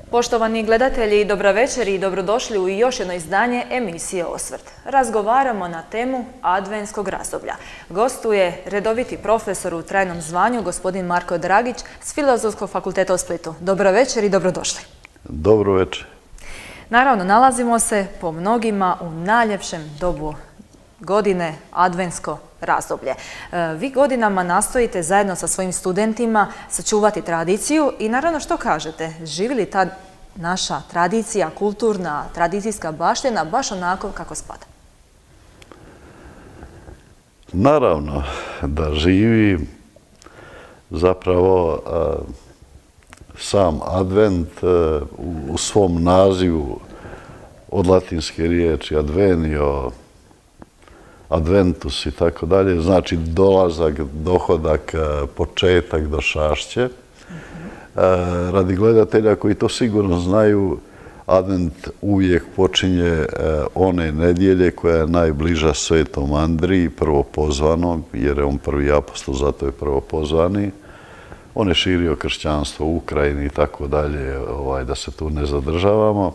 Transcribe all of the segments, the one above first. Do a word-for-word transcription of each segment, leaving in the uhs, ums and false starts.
Poštovani gledatelji, dobra večer i dobrodošli u još jedno izdanje emisije Osvrt. Razgovaramo na temu adventskog razdoblja. Gostuje redoviti profesor u trajnom zvanju, gospodin Marko Dragić s Filozofskog fakulteta u Splitu. Dobra večer i dobrodošli. Dobro večer. Naravno, nalazimo se po mnogima u najljepšem dobu godine, adventsko razdoblje. Vi godinama nastojite zajedno sa svojim studentima sačuvati tradiciju i naravno što kažete, živi li ta naša tradicija, kulturna, tradicijska baština baš onako kako spada? Naravno da živi. Zapravo sam advent u svom nazivu od latinske riječi advenio, adventus i tako dalje, znači dolazak, dohodak, početak, došašće. Radi gledatelja koji to sigurno znaju, advent uvijek počinje one nedjelje koja je najbliža Svetom Andriji, prvopozvanom, jer je on prvi apostol, zato je prvopozvani. On je širio kršćanstvo u Ukrajini i tako dalje, da se tu ne zadržavamo.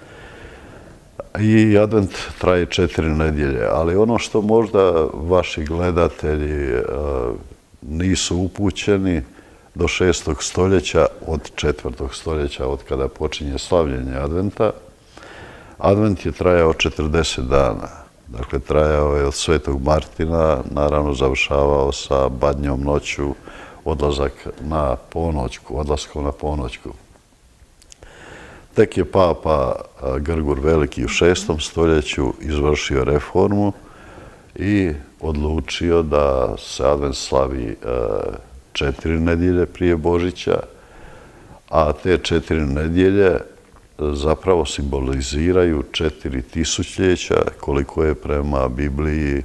I advent traje četiri nedjelje, ali ono što možda vaši gledatelji nisu upućeni, do šestog stoljeća, od četvrtog stoljeća, od kada počinje slavljenje adventa, advent je trajao četrdeset dana. Dakle, trajao je od Svetog Martina, naravno završavao sa Badnjom noću, odlazak na ponoćku, odlaskom na ponoćku. Tek je papa Grgur Veliki u šestom stoljeću izvršio reformu i odlučio da se advent slavi četiri nedjelje prije Božića, a te četiri nedjelje zapravo simboliziraju četiri tisućljeća koliko je prema Bibliji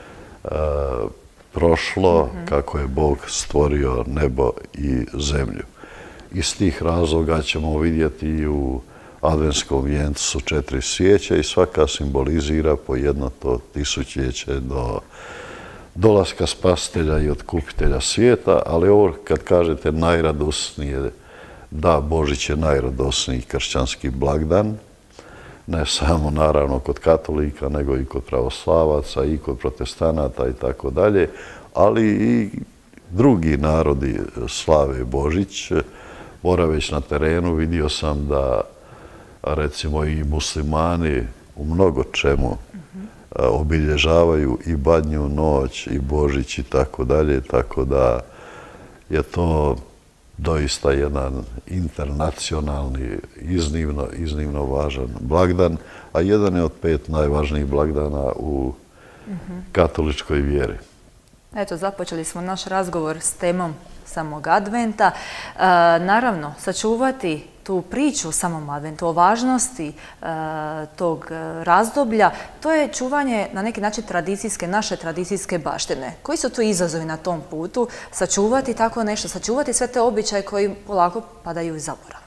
prošlo, kako je Bog stvorio nebo i zemlju. Iz tih razloga ćemo vidjeti i u adventskom vijencu četiri svijeće i svaka simbolizira po jedno to tisućljeće do dolaska spasitelja i otkupitelja svijeta, ali ovo kad kažete najradosnije, da, Božić je najradosniji kršćanski blagdan, ne samo naravno kod katolika, nego i kod pravoslavaca i kod protestanata i tako dalje, ali i drugi narodi slave Božić. Boraveć na terenu vidio sam da recimo i muslimani u mnogo čemu obilježavaju i Badnju noć i Božić i tako dalje, tako da je to doista jedan internacionalni, iznimno, iznimno važan blagdan, a jedan je od pet najvažnijih blagdana u katoličkoj vjeri. Eto, započeli smo naš razgovor s temom samog adventa. Naravno, sačuvati tu priču o samom adventu, o važnosti tog razdoblja, to je čuvanje na neki način tradicijske, naše tradicijske baštine. Koji su tu izazovi na tom putu? Sačuvati tako nešto, sačuvati sve te običaje koji polako padaju u zaborav.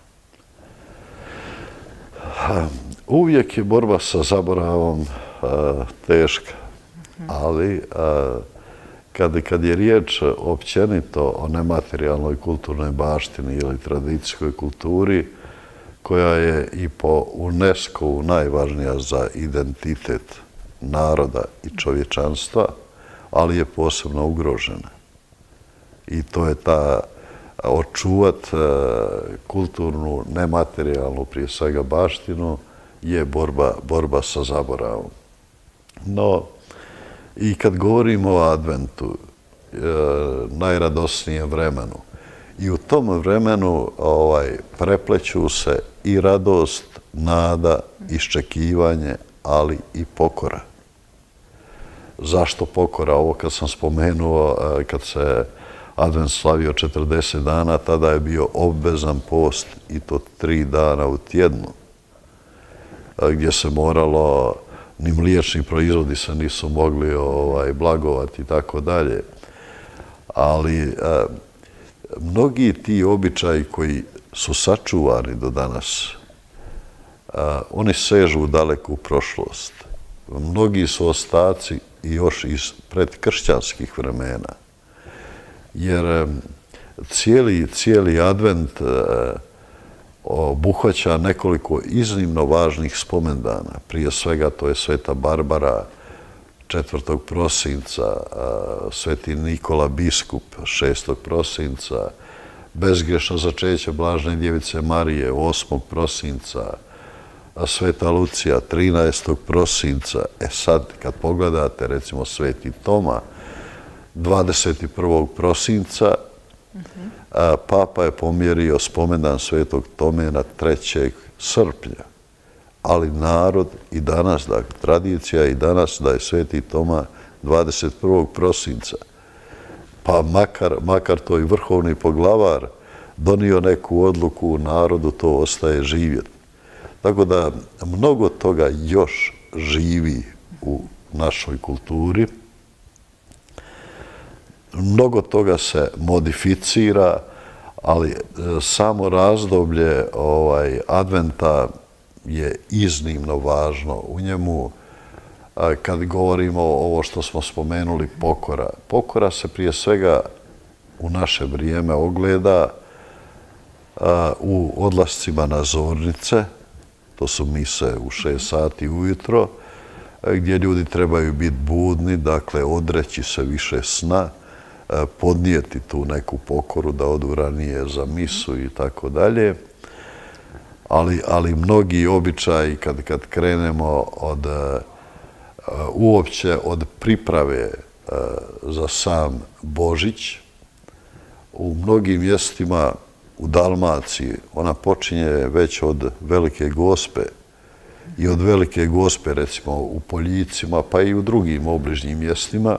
Uvijek je borba sa zaboravom teška, ali kad je riječ općenito o nematerijalnoj kulturnoj baštini ili tradicijskoj kulturi, koja je i po UNESCO-u najvažnija za identitet naroda i čovječanstva, ali je posebno ugrožena. I to je ta očuvat kulturnu, nematerijalnu, prije svega baštinu, je borba sa zaboravom. No, i kad govorimo o adventu, najradosnijem vremenu, i u tom vremenu prepleću se i radost, nada, iščekivanje, ali i pokora. Zašto pokora? Ovo kad sam spomenuo, kad se advent slavio četrdeset dana, tada je bio obvezan post i to tri dana u tjednu, gdje se moralo, ni mliječni proizvodi se nisu mogli blagovati i tako dalje. Ali mnogi ti običaji koji su sačuvani do danas, oni sežu u daleku prošlost. Mnogi su ostaci još iz predkršćanskih vremena. Jer cijeli advent obuhvaća nekoliko iznimno važnih spomendana. Prije svega to je Sveta Barbara četvrtog prosinca, Sveti Nikola biskup šestog prosinca, bezgrešno začeće Blažene djevice Marije osmog prosinca, Sveta Lucija trinaestog prosinca. E sad, kad pogledate, recimo, Sveti Toma dvadeset prvog prosinca, Papa je pomjerio spomendan Svetog Tome na trećeg srpnja. Ali narod i danas, dakle, tradicija i danas da je Sveti Toma dvadeset prvog prosinca. Pa makar, makar to i vrhovni poglavar donio neku odluku u narodu, to ostaje živjeti. Tako da mnogo toga još živi u našoj kulturi. Mnogo toga se modificira, ali samo razdoblje ovaj, Adventa je iznimno važno. U njemu, kad govorimo ovo što smo spomenuli, pokora. Pokora se prije svega u naše vrijeme ogleda u odlascima na zornice, to su mise u šest sati ujutro, gdje ljudi trebaju biti budni, dakle odreći se više sna, podnijeti tu neku pokoru da odu ranije za misu i tako dalje. Ali, ali mnogi običaji, kad, kad krenemo od, uopće od priprave za sam Božić, u mnogim mjestima u Dalmaciji ona počinje već od Velike Gospe i od Velike Gospe, recimo u Poljicima, pa i u drugim obližnjim mjestima,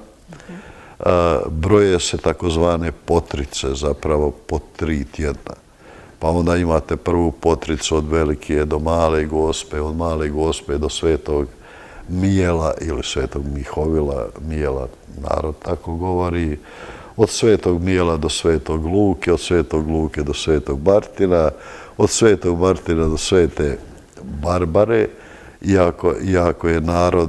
broje se takozvane potrice, zapravo po tri tjedna. Pa onda imate prvu potricu od Velike do Male Gospe, od Male Gospe do Svetog Mijela ili Svetog Mihovila, Mijela narod tako govori, od Svetog Mijela do Svetog Luke, od Svetog Luke do Svetog Martina, od Svetog Martina do Svete Barbare, iako, iako je narod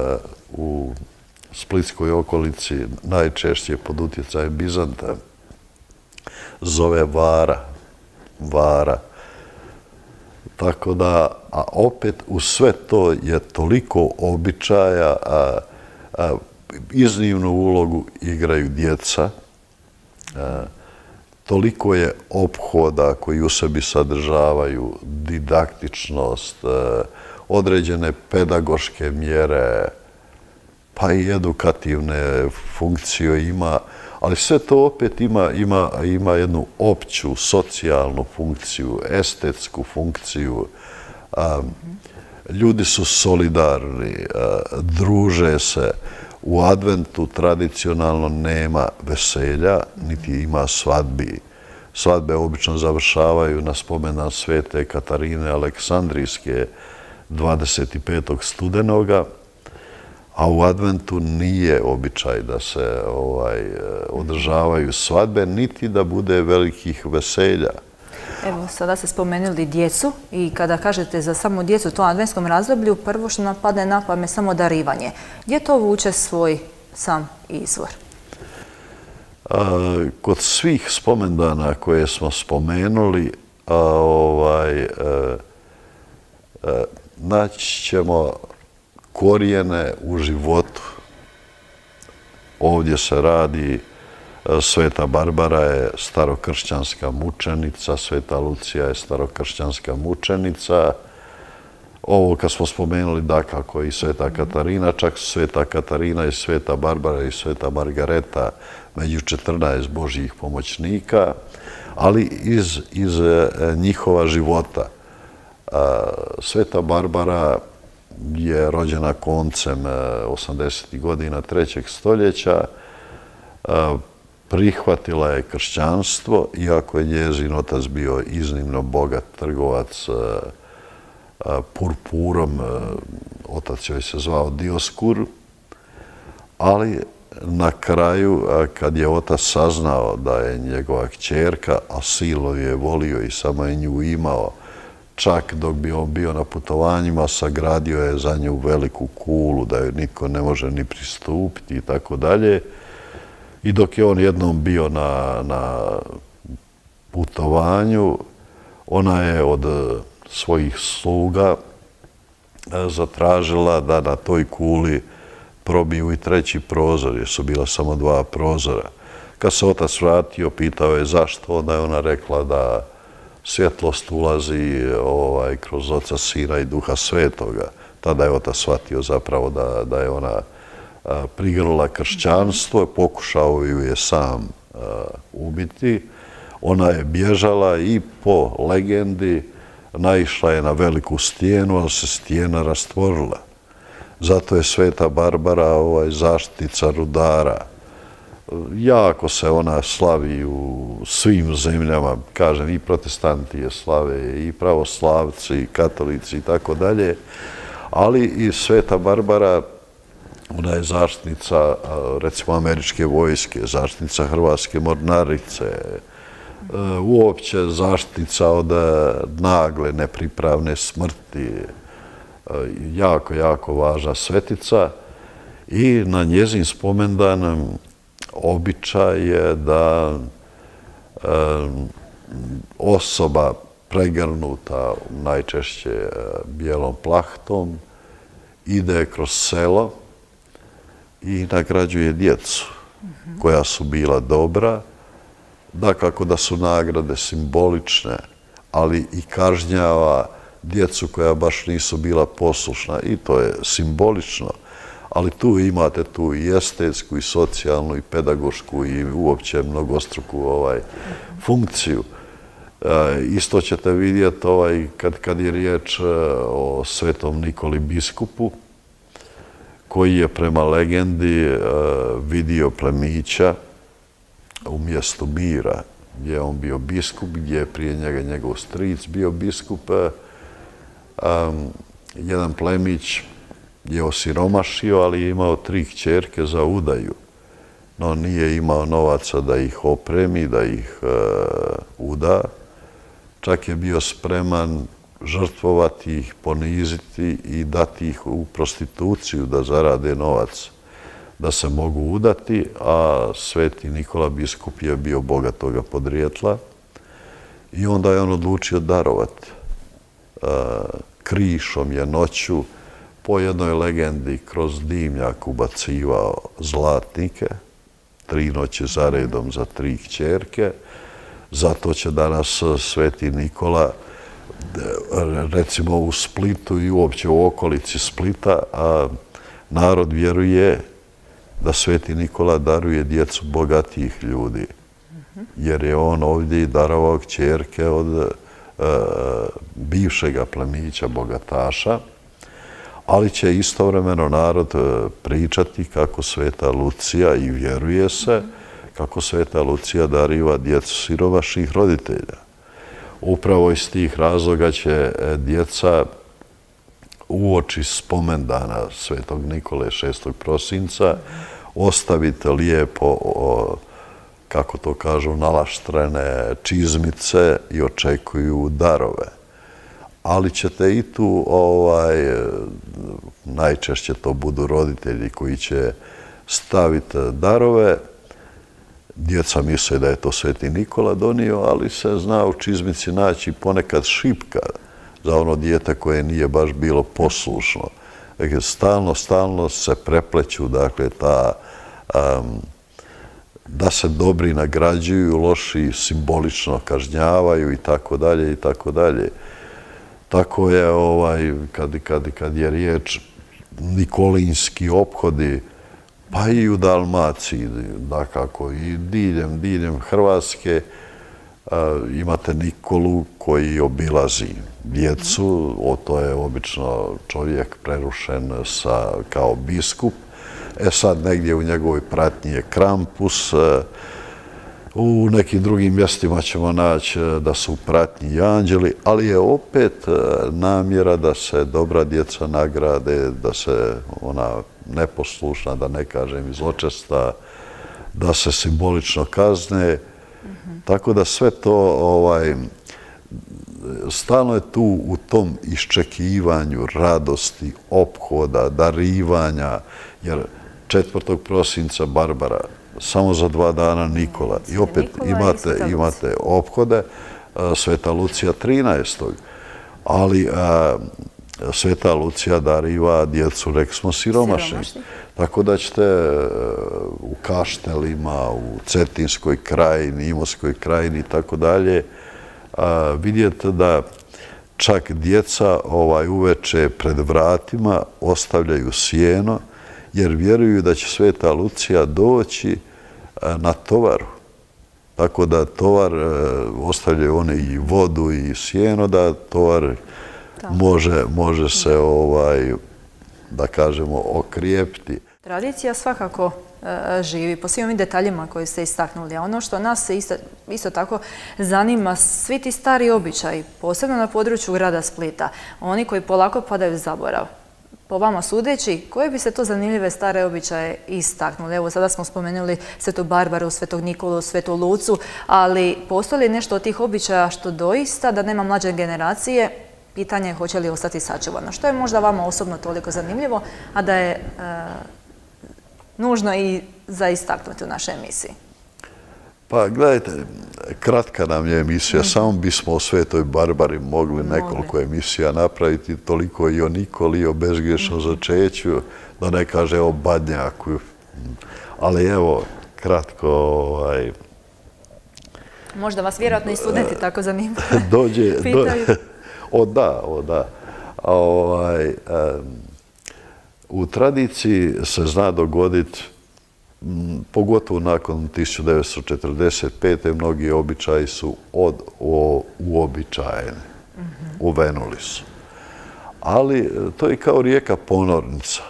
u Splitskoj okolici najčešće pod utjecajem Bizanta zove Vara. Vara. Tako da, a opet u sve to je toliko običaja, a, a iznimnu ulogu igraju djeca, a, toliko je ophoda koji u sebi sadržavaju didaktičnost, a, određene pedagoške mjere, pa i edukativne funkcije ima, ali sve to opet ima, ima, ima jednu opću socijalnu funkciju, estetsku funkciju. A, ljudi su solidarni, a, druže se. U Adventu tradicionalno nema veselja, niti ima svadbi. Svadbe obično završavaju na spomendan Svete Katarine Aleksandrijske dvadeset petog studenoga, a u Adventu nije običaj da se ovaj, održavaju svadbe, niti da bude velikih veselja. Evo, sada ste spomenuli djecu i kada kažete za samo djecu u tom adventskom razdoblju, prvo što nam padne na pamet samo darivanje. Gdje to vuče svoj sam izvor? A, kod svih spomendana koje smo spomenuli, a, ovaj, a, a, naći ćemo korijene u životu. Ovdje se radi, Sveta Barbara je starokršćanska mučenica, Sveta Lucija je starokršćanska mučenica. Ovo kad smo spomenuli, dakako, i Sveta Katarina, čak Sveta Katarina i Sveta Barbara i Sveta Margareta među četrnaest Božjih pomoćnika, ali iz, iz njihova života. Sveta Barbara je rođena koncem osamdesetih godina trećeg stoljeća, prihvatila je kršćanstvo, iako je njezin otac bio iznimno bogat trgovac purpurom, otac joj se zvao Dioskur, ali na kraju, kad je otac saznao da je njegova kćerka, a silno je volio i samo je nju imao, čak dok bi on bio na putovanjima, sagradio je za nju veliku kulu da joj niko ne može ni pristupiti i tako dalje. I dok je on jednom bio na, na putovanju, ona je od svojih sluga zatražila da na toj kuli probiju i treći prozor, jer su bila samo dva prozora. Kad se otac vratio, pitao je zašto, onda je ona rekla da svjetlost ulazi ovaj, kroz Oca, Sina i Duha Svetoga. Tada je otac shvatio zapravo da, da je ona a, prigrnula kršćanstvo, pokušao ju je sam a, ubiti. Ona je bježala i po legendi naišla je na veliku stijenu, ali se stijena rastvorila. Zato je Sveta Barbara ovaj, zaštitnica rudara. Jako se ona slavi u svim zemljama, kažem, i protestanti je slave, i pravoslavci, i katolici i tako dalje, ali i Sveta Barbara, ona je zaštitnica, recimo, američke vojske, zaštitnica Hrvatske mornarice, uopće zaštitnica od nagle, nepripravne smrti, jako, jako važna svetica i na njezin spomendan običaj je da osoba pregrnuta najčešće bijelom plahtom ide kroz selo i nagrađuje djecu koja su bila dobra, dakako da su nagrade simbolične, ali i kažnjava djecu koja baš nisu bila poslušna i to je simbolično. Ali tu imate tu i estetsku, i socijalnu, i pedagošku, i uopće mnogostruku ovaj, funkciju. E, isto ćete vidjeti ovaj, kad, kad je riječ o Svetom Nikoli biskupu, koji je prema legendi e, vidio plemića u mjestu Mira, gdje je on bio biskup, gdje je prije njega njegov stric bio biskup. E, um, jedan plemić je osiromašio, ali je imao tri kćerke za udaju. No nije imao novaca da ih opremi, da ih e, uda. Čak je bio spreman žrtvovati ih, poniziti i dati ih u prostituciju da zarade novac, da se mogu udati, a Sveti Nikola biskup je bio bogatoga podrijetla i onda je on odlučio darovati. E, krišom je noću po jednoj legendi kroz dimnjak ubacivao zlatnike, tri noći za redom za tri kćerke. Zato će danas Sveti Nikola, recimo u Splitu i uopće u okolici Splita, a narod vjeruje da Sveti Nikola daruje djecu bogatijih ljudi, jer je on ovdje i darovao kćerke od uh, bivšega plemića bogataša, ali će istovremeno narod pričati kako Sveta Lucija, i vjeruje se, kako Sveta Lucija dariva djecu siromašnih roditelja. Upravo iz tih razloga će djeca uoči spomendana Svetog Nikole šestog prosinca ostaviti lijepo, kako to kažu, nalaštrene čizmice i očekuju darove. Ali ćete i tu, ovaj, najčešće to budu roditelji koji će staviti darove. Djeca misle da je to Sveti Nikola donio, ali se zna u čizmici naći ponekad šipka za ono dijete koje nije baš bilo poslušno. Dakle, stalno, stalno se prepleću, dakle, ta, um, da se dobri nagrađuju, loši simbolično kažnjavaju i tako dalje i tako dalje. Tako je, ovaj, kad, kad, kad je riječ nikolinski ophodi, pa i u Dalmaciji, dakako, i diljem, diljem Hrvatske, a, imate Nikolu koji obilazi djecu, o to je obično čovjek prerušen sa, kao biskup. E sad, negdje u njegovoj pratnji je Krampus, a, u nekim drugim mjestima ćemo naći da su u pratnji i anđeli, ali je opet namjera da se dobra djeca nagrade, da se ona neposlušna, da ne kažem zločesta, da se simbolično kazne. Mm-hmm. Tako da sve to ovaj, stalno je tu u tom iščekivanju, radosti, ophoda, darivanja, jer četvrtog prosinca Barbara, samo za dva dana Nikola. I opet imate, imate ophode. Sveta Lucija trinaestog Ali Sveta Lucija dariva djecu, rekli smo, siromašnih. Tako da ćete u Kaštelima, u Cetinskoj krajini, Imotskoj krajini i tako dalje vidjeti da čak djeca uveče pred vratima ostavljaju sjeno jer vjeruju da će Sveta Lucija doći na tovaru. Tako da tovar ostavljaju one i vodu i sjeno, da tovar može, može se, ovaj, da kažemo, okrijepiti. Tradicija svakako e, živi po svim ovim detaljima koje ste istaknuli, a ono što nas se isto, isto tako zanima, svi ti stari običaji, posebno na području grada Splita, oni koji polako padaju u zaborav. Po vama sudeći, koje bi se to zanimljive stare običaje istaknuli? Evo, sada smo spomenuli Svetu Barbaru, Svetog Nikolu, Svetu Lucu, ali postoji li nešto od tih običaja što doista, da nema mlađe generacije, pitanje je hoće li ostati sačuvano? Što je možda vama osobno toliko zanimljivo, a da je e, nužno i za istaknuti u našoj emisiji? Pa gledajte, kratka nam je emisija, samo bismo o Svetoj Barbari mogli nekoliko emisija napraviti, toliko i o Nikoli, i o bezgrešnom začeću, da ne kaže o Badnjaku. Ali evo, kratko... Ovaj, možda vas vjerojatno i studenti tako zanimaju. Dođe... O da, o da. Ovaj, u tradiciji se zna dogoditi, pogotovo nakon tisuću devetsto četrdeset pete mnogi običaji su od, o, uobičajeni, uvenuli su. Ali to je kao rijeka ponornica.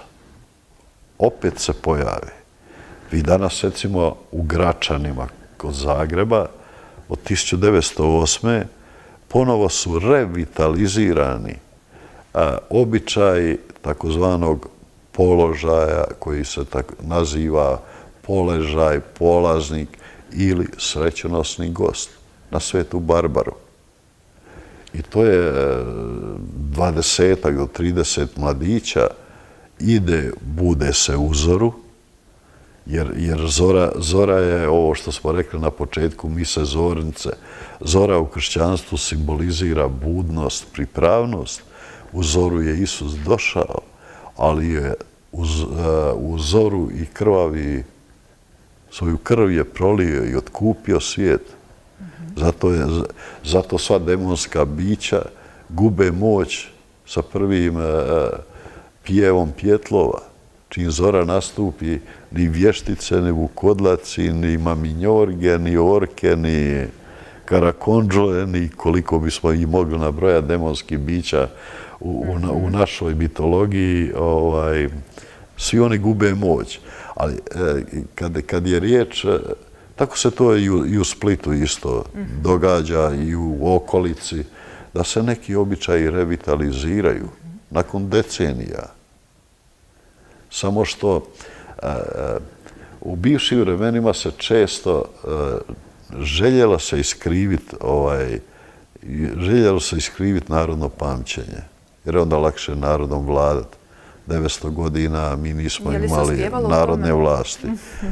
Opet se pojavi. Vi danas, recimo, u Gračanima kod Zagreba od tisuću devetsto osme ponovo su revitalizirani a, običaji takozvanog položaja koji se tako naziva poležaj, polaznik ili srećonosni gost na Svetu Barbaru. I to je dvadesetak do trideset mladića ide, bude se uzoru, jer, jer zora, zora je ovo što smo rekli na početku mise Zornice. Zora u kršćanstvu simbolizira budnost, pripravnost. U zoru je Isus došao, ali je uz, uh, u zoru i krvavi, svoju krv je prolio i otkupio svijet. Zato, je, zato sva demonska bića gube moć sa prvim uh, pjevom pjetlova. Čim zora nastupi, ni vještice, ni vukodlaci, ni maminjorge, ni orke, ni karakondžoje, ni koliko bismo i mogli nabrojati demonskih bića u, u, u našoj mitologiji, ovaj, svi oni gube moć. Ali eh, kad, kad je riječ, tako se to i u, i u Splitu isto događa i u okolici, da se neki običaji revitaliziraju nakon decenija. Samo što uh, u bivšim vremenima se često uh, željelo se iskriviti ovaj, željelo se iskriviti narodno pamćenje, jer je onda lakše narodom vladati. devetsto godina mi nismo imali narodne vlasti.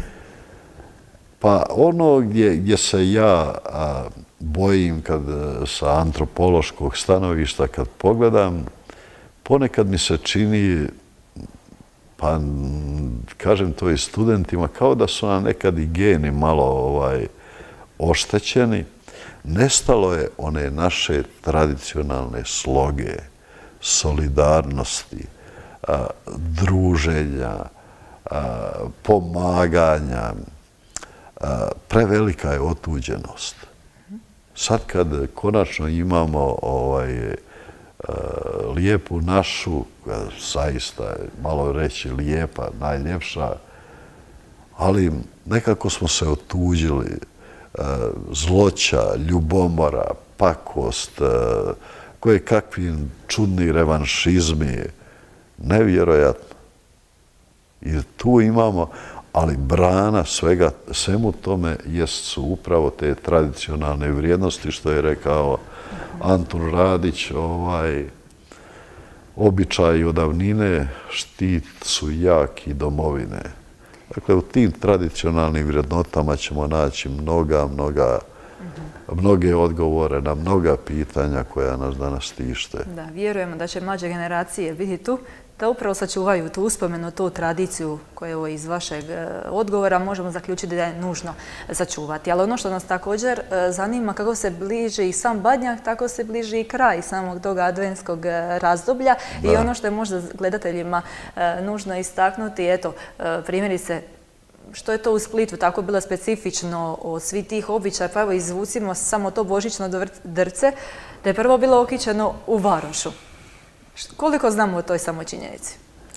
Pa ono gdje, gdje se ja a, bojim kad sa antropološkog stanovišta kad pogledam, ponekad mi se čini, pa kažem to i studentima, kao da su nam nekad i geni malo ovaj, oštećeni. Nestalo je one naše tradicionalne sloge, solidarnosti, a, druženja, a, pomaganja. A, prevelika je otuđenost. Sad kad konačno imamo ovaj, a, lijepu našu, zaista je malo reći lijepa, najljepša, ali nekako smo se otuđili. A, zloća, ljubomora, pakost, a, koje kakvi čudni revanšizmi, nevjerojatno. I tu imamo, ali brana svega, svemu tome jest su upravo te tradicionalne vrijednosti, što je rekao Antun Radić, ovaj, običaji od davnine, štit su jaki domovine. Dakle, u tim tradicionalnim vrijednotama ćemo naći mnoga, mnoga mnoge odgovore na mnoga pitanja koja nas danas tište. Da, vjerujemo da će mlađe generacije biti tu, da upravo sačuvaju tu uspomenu, tu tradiciju koju iz vašeg odgovora možemo zaključiti da je nužno sačuvati. Ali ono što nas također zanima, kako se bliži i sam Badnjak, tako se bliži i kraj samog tog adventskog razdoblja. Da. I ono što je možda gledateljima nužno istaknuti, eto, primjerice, što je to u Splitu tako bilo specifično od svih tih običaja, pa evo izvucimo samo to božićno drce, da je prvo bilo okićeno u Varošu. Koliko znamo o toj samo činjenici?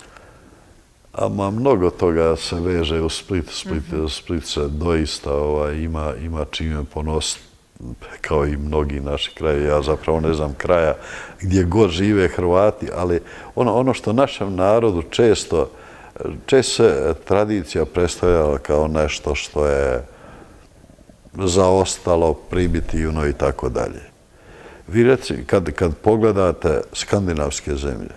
Ama mnogo toga se veže u Split. Split, mm-hmm. Split se doista ovaj, ima, ima čime ponositi, kao i mnogi naši krajevi. Ja zapravo ne znam kraja gdje god žive Hrvati, ali ono, ono što našem narodu često, često se tradicija predstavljala kao nešto što je zaostalo, primitivno i tako dalje. Vi reci, kad, kad pogledate skandinavske zemlje,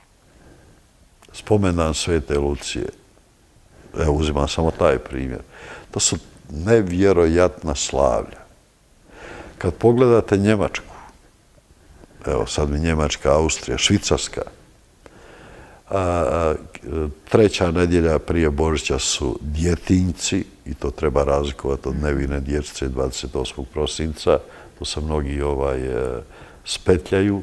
spomendan Svete Lucije, evo uzimam samo taj primjer, to su nevjerojatna slavlja. Kad pogledate Njemačku, evo sad mi Njemačka, Austrija, Švicarska, a, a, treća nedjelja prije Božića su djetinjci, i to treba razlikovati od nevine dječce dvadeset osmog prosinca, to se mnogi ovaj, spetljaju.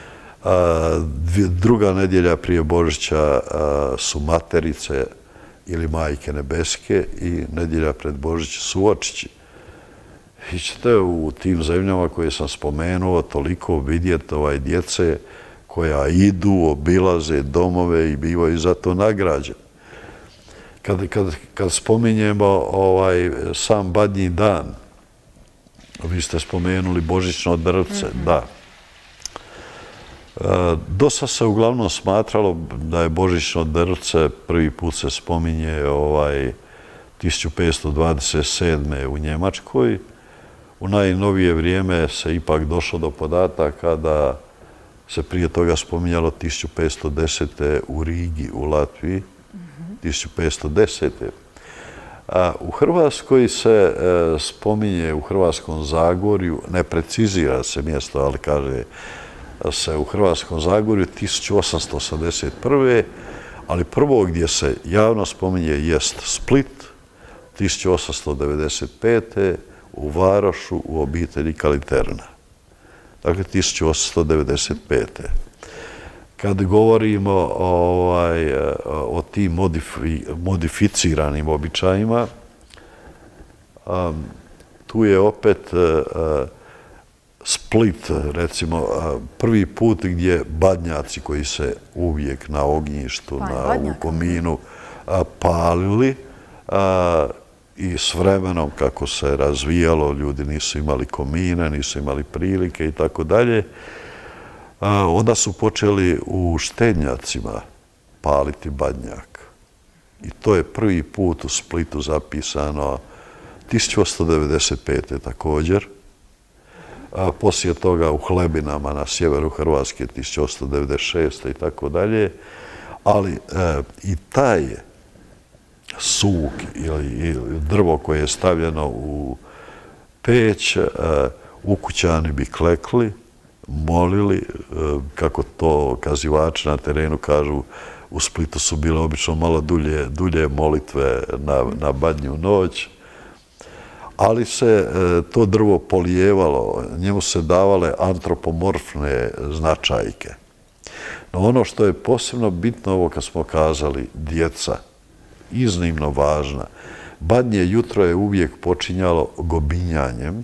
A, druga nedjelja prije Božića a, su materice ili majke nebeske i nedjelja pred Božić su očići. Vi ćete u tim zemljama koje sam spomenuo toliko vidjeti ovaj, djece koja idu, obilaze domove i bivaju za to nagrađeni. Kad, kad, kad spominjemo ovaj, sam Badnji dan, vi ste spomenuli božićno drvce, mm-hmm. da. E, dosta se uglavnom smatralo da je božićno drvce, prvi put se spominje ovaj, tisuću petsto dvadeset sedme u Njemačkoj. U najnovije vrijeme se ipak došlo do podataka da se prije toga spominjalo tisuću petsto desete u Rigi, u Latviji, mm-hmm. tisuću petsto desete A u Hrvatskoj se e, spominje, u Hrvatskom Zagorju, ne precizira se mjesto, ali kaže se u Hrvatskom Zagorju tisuću osamsto osamdeset prve ali prvo gdje se javno spominje jest Split, tisuću osamsto devedeset pete u Varošu u obitelji Kaliterna. Dakle, tisuću osamsto devedeset pete Kad govorimo ovaj, o tim modifi, modificiranim običajima, um, tu je opet uh, Split, recimo, uh, prvi put gdje badnjaci koji se uvijek na ognjištu, pa, na u kominu uh, palili uh, i s vremenom kako se razvijalo, ljudi nisu imali komine, nisu imali prilike i tako dalje. Onda su počeli u štednjacima paliti badnjak. I to je prvi put u Splitu zapisano tisuću osamsto devedeset pete također. A poslije toga u Hlebinama na sjeveru Hrvatske tisuću osamsto devedeset šeste i tako dalje. Ali e, i taj suk ili, ili drvo koje je stavljeno u peć, e, ukućani bi klekli, molili, kako to kazivači na terenu kažu, u Splitu su bile obično malo dulje, dulje molitve na, na Badnju noć, ali se to drvo polijevalo, njemu se davale antropomorfne značajke. No ono što je posebno bitno, ovo kad smo kazali, djeca, iznimno važna, Badnje jutro je uvijek počinjalo gobinjanjem.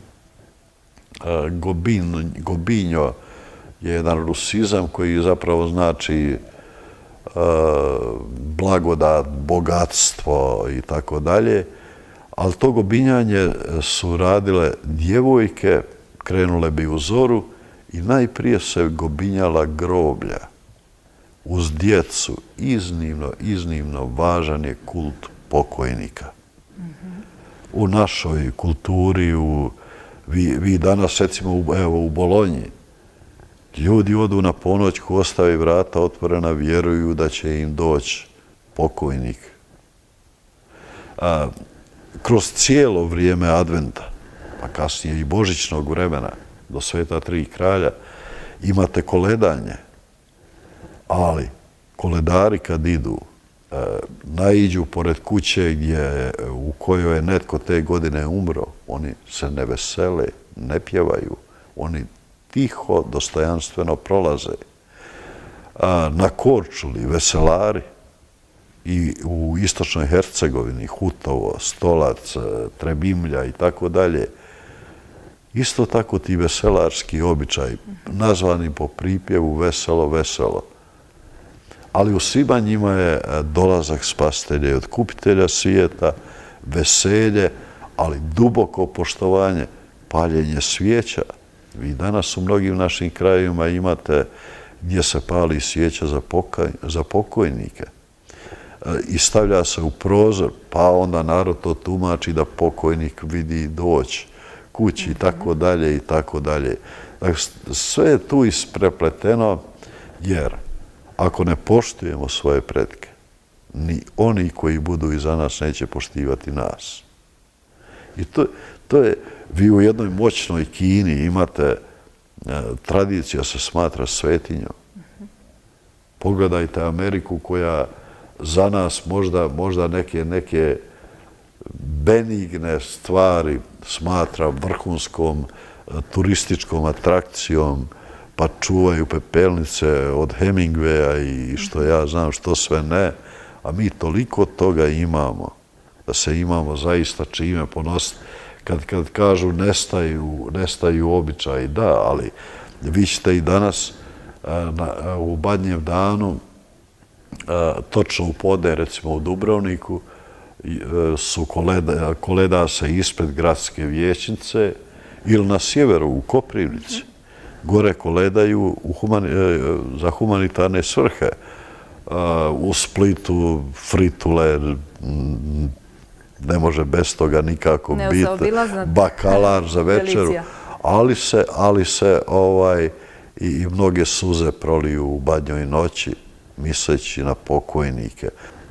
Gobin, gobinjo je jedan rusizam koji zapravo znači uh, blagodat, bogatstvo i tako dalje, ali to gobinjanje su radile djevojke, krenule bi u zoru i najprije se gobinjala groblja uz djecu. Iznimno, iznimno važan je kult pokojnika. Mm-hmm. U našoj kulturi, u Vi, vi danas, recimo, evo, u Bolonji, ljudi odu na ponoć, ko ostavi vrata otvorena, vjeruju da će im doći pokojnik. A, kroz cijelo vrijeme adventa, pa kasnije i božićnog vremena, do Sveta Tri kralja, imate koledanje. Ali koledari kad idu, naiđu pored kuće gdje, u kojoj je netko te godine umro, oni se ne vesele, ne pjevaju, oni tiho, dostojanstveno prolaze. Na Korčuli veselari i u istočnoj Hercegovini, Hutovo, Stolac, Trebimlja i tako dalje, isto tako ti veselarski običaj, nazvani po pripjevu veselo, veselo. Ali u svima njima je dolazak spasitelja i otkupitelja svijeta, veselje, ali duboko poštovanje, paljenje svijeća. Vi danas u mnogim našim krajevima imate gdje se pali svijeća za pokojnike i stavlja se u prozor, pa onda narod to tumači da pokojnik vidi doći kući i tako dalje i tako dalje. Dakle, sve je tu isprepleteno, jer ako ne poštujemo svoje pretke, ni oni koji budu iza nas neće poštivati nas. I to, to je, vi u jednoj moćnoj Kini imate, tradicija se smatra svetinjom. Pogledajte Ameriku koja za nas možda, možda neke, neke benigne stvari smatra vrhunskom turističkom atrakcijom, pa čuvaju pepelnice od Hemingwaya i što ja znam što sve ne, a mi toliko toga imamo, da se imamo zaista čime ponositi. Kad, kad kažu nestaju, nestaju običaji, da, ali vi ćete i danas na, u Badnjem danu, točno u podne, recimo u Dubrovniku, su koleda, koleda se ispred gradske vijećnice ili na sjeveru u Koprivnici. Gore koledaju u humani, za humanitarne svrhe. U Splitu fritule, ne može bez toga nikako biti, bakalar za večeru, ali se, ali se ovaj, i, i mnoge suze proliju u Badnjoj noći, misleći na pokojnike.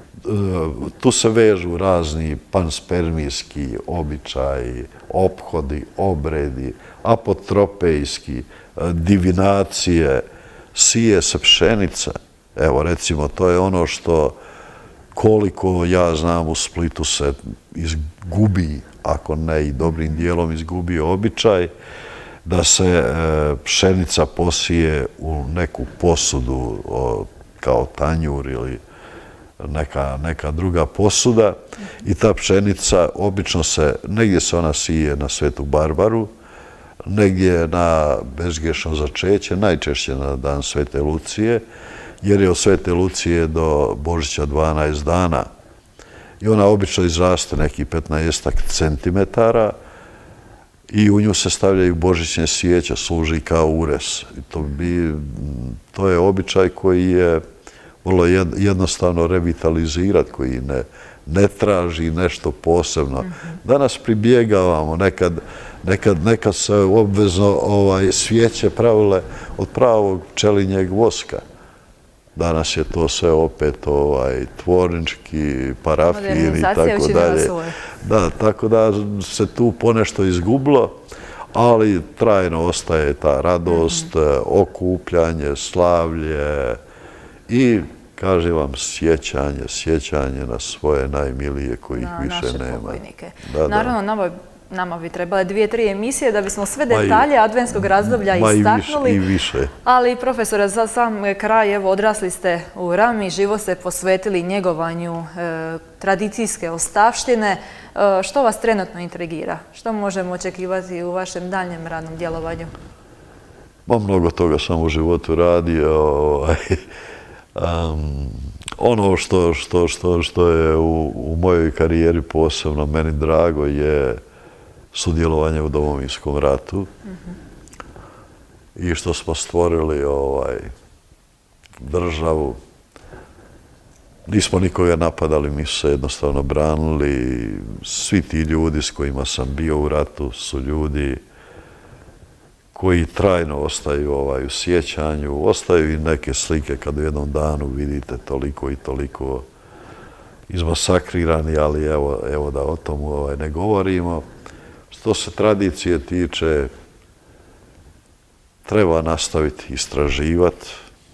Tu se vežu razni panspermijski običaji, ophodi, obredi, apotropejski, divinacije, sije se pšenica. Evo, recimo, to je ono što koliko ja znam u Splitu se izgubi, ako ne i dobrim dijelom izgubi običaj, da se pšenica posije u neku posudu kao tanjur ili neka, neka druga posuda i ta pšenica obično se, negdje se ona sije na Svetu Barbaru, negdje na bezgrešno začeće, najčešće na dan Svete Lucije, jer je od Svete Lucije do Božića dvanaest dana. I ona obično izraste neki petnaestak centimetara i u nju se stavljaju božićne svijeće, služi kao ures. I to, bi, to je običaj koji je vrlo jednostavno revitalizirati, koji ne, ne traži nešto posebno. Danas pribjegavamo, nekad, nekad, nekad se obvezno ovaj, svijeće pravile od pravog pčelinjeg voska. Danas je to sve opet ovaj, tvornički, parafin i tako dalje. Da, tako da se tu ponešto izgubilo, ali trajno ostaje ta radost, mm-hmm. okupljanje, slavlje i, kažem vam, sjećanje, sjećanje na svoje najmilije kojih na više nema. Pokojnike. Da, Naravno, da. Nama, nama bi trebale dvije, tri emisije da bismo sve detalje adventskog razdoblja ma istaknuli. I više. Ali, profesore, za sam kraj, evo, odrasli ste u Rami, živo ste posvetili njegovanju e, tradicijske ostavštine. E, što vas trenutno intrigira? Što možemo očekivati u vašem daljem radnom djelovanju? Ma, mnogo toga sam u životu radio. Ovaj, um, ono što, što, što, što je u, u mojoj karijeri posebno meni drago je sudjelovanje u Domovinskom ratu mm-hmm. i što smo stvorili ovaj, državu. Nismo nikoga napadali, mi su se jednostavno branili. Svi ti ljudi s kojima sam bio u ratu su ljudi koji trajno ostaju ovaj, u sjećanju. Ostaju i neke slike kad u jednom danu vidite toliko i toliko izmasakrirani, ali evo, evo da o tomu ovaj, ne govorimo. Što se tradicije tiče, treba nastaviti istraživati.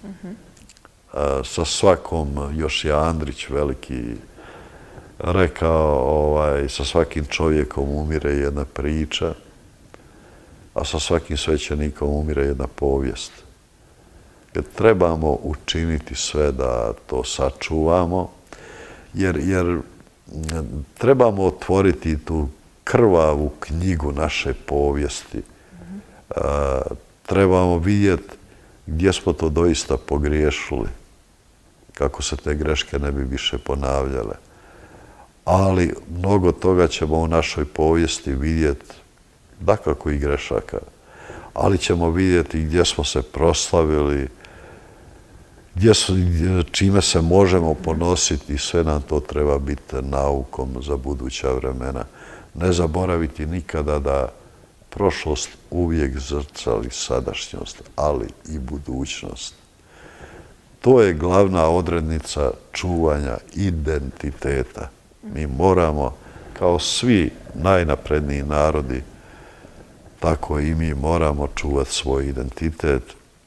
Sa svakom, još je Andrić veliki rekao, ovaj, sa svakim čovjekom umire jedna priča, a sa svakim svećenikom umire jedna povijest. Jer trebamo učiniti sve da to sačuvamo, jer, jer trebamo otvoriti tu krvavu knjigu naše povijesti. Mm-hmm. A, trebamo vidjeti gdje smo to doista pogriješili, kako se te greške ne bi više ponavljale. Ali mnogo toga ćemo u našoj povijesti vidjeti, dakako i grešaka, ali ćemo vidjeti gdje smo se proslavili, gdje su, čime se možemo ponositi i sve nam to treba biti naukom za buduća vremena. Ne zaboraviti nikada da prošlost uvijek zrcali sadašnjost, ali i budućnost. To je glavna odrednica čuvanja identiteta. Mi moramo, kao svi najnapredniji narodi, tako i mi moramo čuvati svoj identitet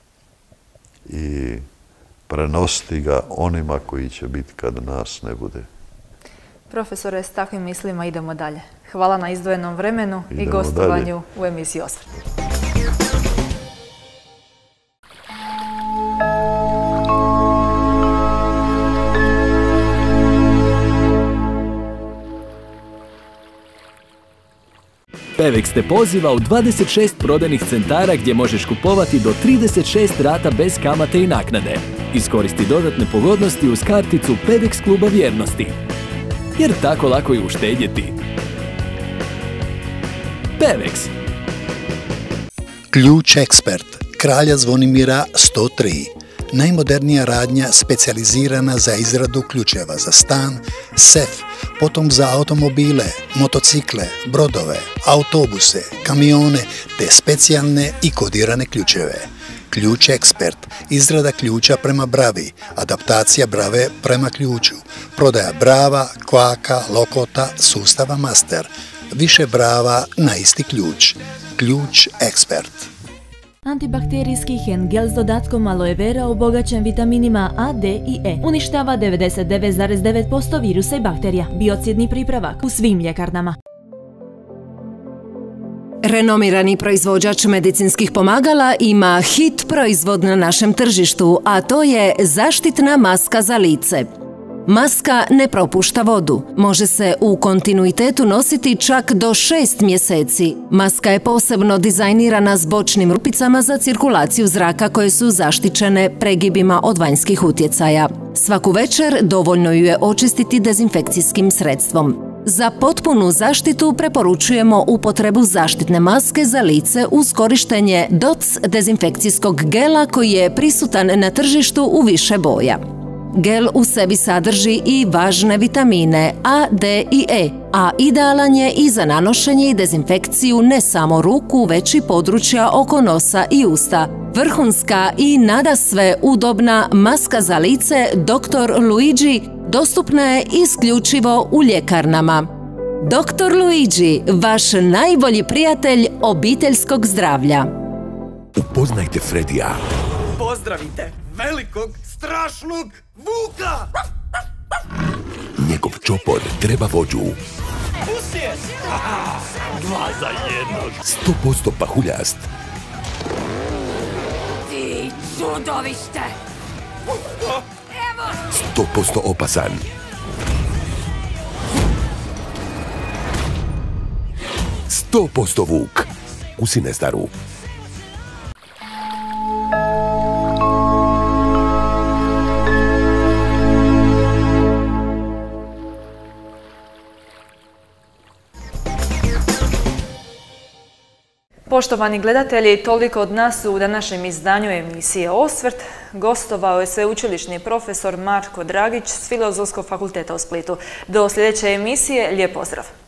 i prenositi ga onima koji će biti kad nas ne bude. Profesore, s takvim mislima idemo dalje. Hvala na izdvojenom vremenu idemo i gostovanju dalje u emisiji Osvrt. Pevex te poziva u dvadeset šest prodajnih centara gdje možeš kupovati do trideset šest rata bez kamate i naknade. Iskoristi dodatne pogodnosti uz karticu Pevex kluba vjernosti. Jer tako lako je uštedjeti. Pevex. Ključ Ekspert, Kralja Zvonimira sto tri. Najmodernija radnja specijalizirana za izradu ključeva za stan, sef, potom za automobile, motocikle, brodove, autobuse, kamione te specijalne i kodirane ključeve. Ključ Ekspert, izrada ključa prema bravi, adaptacija brave prema ključu, prodaja brava, kvaka, lokota, sustava master, više brava na isti ključ. Ključ Ekspert. Antibakterijski hen gel s dodatkom aloe vera obogaćen vitaminima A, D i E. Uništava devedeset devet zarez devet posto virusa i bakterija. Biocidni pripravak u svim ljekarnama. Renomirani proizvođač medicinskih pomagala ima hit proizvod na našem tržištu, a to je zaštitna maska za lice. Maska ne propušta vodu. Može se u kontinuitetu nositi čak do šest mjeseci. Maska je posebno dizajnirana s bočnim rupicama za cirkulaciju zraka koje su zaštićene pregibima od vanjskih utjecaja. Svaku večer dovoljno ju je očistiti dezinfekcijskim sredstvom. Za potpunu zaštitu preporučujemo upotrebu zaštitne maske za lice uz korištenje D O C dezinfekcijskog gela koji je prisutan na tržištu u više boja. Gel u sebi sadrži i važne vitamine A, D i E, a idealan je i za nanošenje i dezinfekciju ne samo ruku, već i područja oko nosa i usta. Vrhunska i nadasve udobna maska za lice doktor Luigi dostupna je isključivo u ljekarnama. doktor Luigi, vaš najbolji prijatelj obiteljskog zdravlja. Upoznajte Fredija. Pozdravite velikog, strašnog vuka! Njegov čopor treba vođu. Pusti je! Dva za jednog! Sto posto pahuljast. Ti čudovište! Evo! Sto posto opasan. Sto posto vuk. U Sinestaru. Poštovani gledatelji, toliko od nas u današnjem izdanju emisije Osvrt. Gostovao je sveučilišni profesor Marko Dragić s Filozofskog fakulteta u Splitu. Do sljedeće emisije, lijep pozdrav!